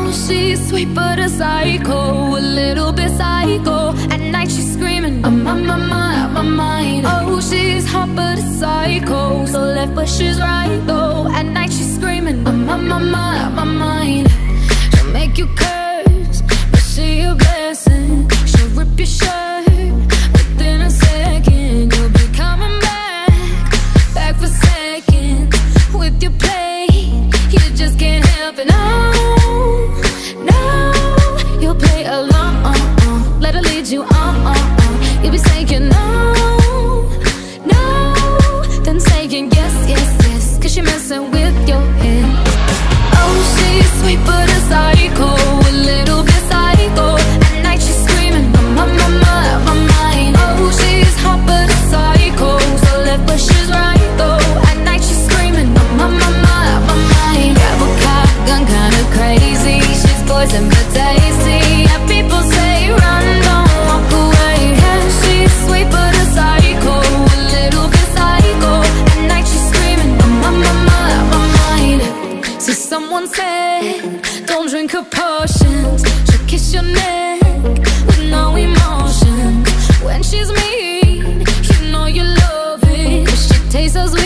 she's sweet but a psycho, a little bit psycho. At night she's screaming, I'm on my mind. Oh, she's hot but a psycho, so left but she's right though. At night she's screaming, I'm on my mind. She'll make you curse, but she a blessing. She'll rip your shirt within a second. You'll be coming back for seconds with your play. You just can't help it, no, no. You'll play along, let her lead you on. You'll be saying no, no, then saying yes, yes, yes, 'cause you're messing with your head. Oh, she's sweet but a psycho, a little bit psycho. At night she's screaming, I'm on my mind. Oh, she's hot but a psycho, so left but she's right though. At night she's screaming, I'm on my mind. Grab a cop, gun kinda crazy. She's poison but tasty. Yeah, people say run, don't walk away. Yeah, she's sweet but a psycho, a little bit psycho. At night she's screaming, I'm on my mind. See, someone said, don't drink her potions. She'll kiss your neck with no emotion. When she's mean, you know you love it, 'cause she tastes as